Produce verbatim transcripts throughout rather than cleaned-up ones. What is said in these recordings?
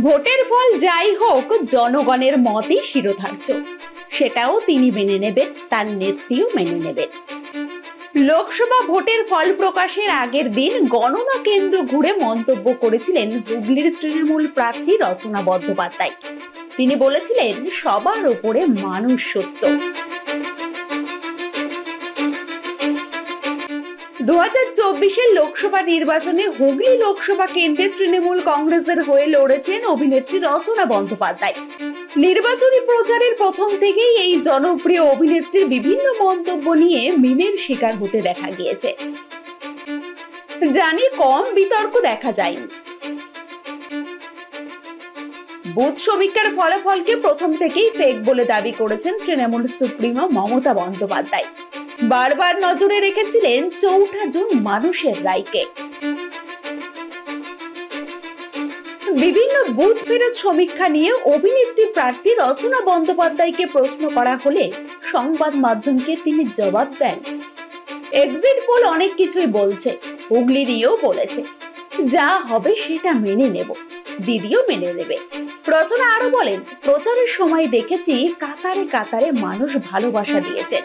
ভোটের ফল যাই হোক, জনগণের মতই শিরোধার্য, সেটাও তিনি মেনে নেবেন, তার নেত্রীও মেনে নেবেন। লোকসভা ভোটের ফল প্রকাশের আগের দিন গণনা কেন্দ্র ঘুরে মন্তব্য করেছিলেন হুগলির তৃণমূল প্রার্থী রচনা বন্দ্যোপাধ্যায়। তিনি বলেছিলেন, সবার উপরে মানুষ সত্য। দু হাজার চব্বিশের লোকসভা নির্বাচনে হুগলি লোকসভা কেন্দ্রে তৃণমূল কংগ্রেসের হয়ে লড়েছেন অভিনেত্রী রচনা বন্দ্যোপাধ্যায়। নির্বাচনী প্রচারের প্রথম থেকেই এই জনপ্রিয় অভিনেত্রীর বিভিন্ন মন্তব্য নিয়ে মিমের শিকার হতে দেখা গিয়েছে। জানি কম বিতর্ক দেখা যায়নি। বুথ সমীক্ষার ফলাফলকে প্রথম থেকেই ফেক বলে দাবি করেছেন তৃণমূল সুপ্রিমো মমতা বন্দ্যোপাধ্যায়। বারবার নজরে রেখেছিলেন চৌঠা জুন মানুষের রায়কে। বিভিন্ন বুথ ফেরত সমীক্ষা নিয়ে অভিনেত্রী প্রার্থী রচনা বন্দ্যোপাধ্যায়কে প্রশ্ন করা হলে সংবাদ মাধ্যমকে তিনি জবাব দেন, এক্সিট পোল অনেক কিছুই বলছে, হুগলিরও বলেছে, যা হবে সেটা মেনে নেব, দিদিও মেনে নেবে। রচনা আরো বলেন, প্রচারের সময় দেখেছি কাতারে কাতারে মানুষ ভালোবাসা দিয়েছেন।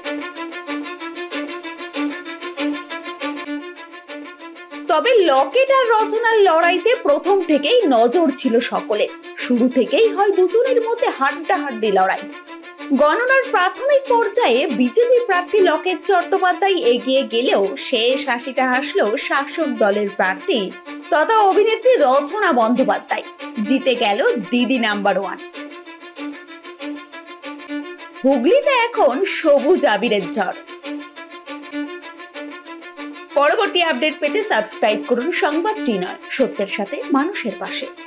তবে লকেট আর রচনার লড়াইতে প্রথম থেকেই নজর ছিল সকলে। শুরু থেকেই হয় দুজনের মধ্যে হাড্ডাহাড্ডি লড়াই। গণনার প্রাথমিক পর্যায়ে বিজেপি প্রার্থী লকেট চট্টোপাধ্যায় এগিয়ে গেলেও শেষ হাসিটা হাসলো শাসক দলের প্রার্থী তথা অভিনেত্রী রচনা বন্দ্যোপাধ্যায়। জিতে গেল দিদি নাম্বার ওয়ান। হুগলিতে এখন সবুজ আবিরের ঝড়। পরবর্তী আপডেট পেতে সাবস্ক্রাইব করুন সংবাদ টি নয়, সত্যের সাথে মানুষের পাশে।